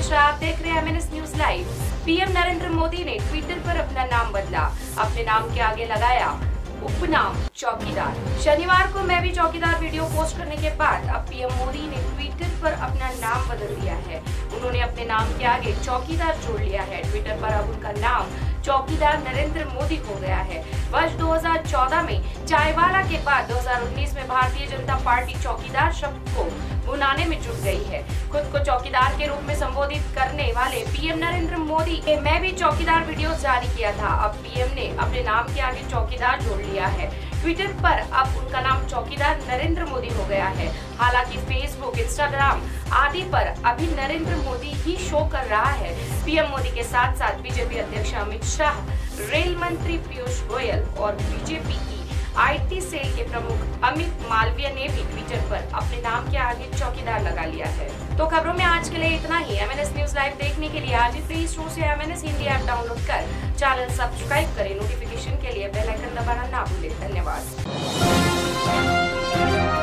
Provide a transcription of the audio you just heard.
मिश्रा, आप देख रहे हैं MNS news live. PM Narendra Modi ने ट्विटर पर अपना नाम बदला, अपने नाम के आगे लगाया उपनाम चौकीदार। शनिवार को मैं भी चौकीदार वीडियो पोस्ट करने के बाद अब पीएम मोदी ने ट्विटर पर अपना नाम बदल दिया है। उन्होंने अपने नाम के आगे चौकीदार जोड़ लिया है। ट्विटर पर अब उनका नाम चौकीदार नरेंद्र मोदी हो गया है। वर्ष 2014 में चायवाला के बाद 2019 में भारतीय जनता पार्टी चौकीदार शब्द को भुनाने में जुट गई है। खुद को चौकीदार के रूप में संबोधित करने वाले पीएम नरेंद्र मोदी ने मैं भी चौकीदार वीडियो जारी किया था। अब पीएम ने अपने नाम के आगे चौकीदार जोड़ लिया है। ट्विटर पर अब उनका नाम चौकीदार नरेंद्र मोदी हो गया है। हालांकि फेसबुक, इंस्टाग्राम आदि पर अभी नरेंद्र मोदी ही शो कर रहा है। पीएम मोदी के साथ साथ बीजेपी अध्यक्ष अमित शाह, रेल मंत्री पीयूष गोयल और बीजेपी की आईटी सेल के प्रमुख अमित मालवीय ने भी ट्विटर पर अपने नाम के आगे चौकीदार लगा लिया है। तो खबरों में आज के लिए इतना ही। एमएनएस न्यूज लाइव देखने के लिए आज ही प्ले स्टोर से एमएनएस हिंदी ऐप डाउनलोड कर चैनल सब्सक्राइब करें। नोटिफिकेशन के लिए बेल आइकन दबाना ना भूलें। धन्यवाद।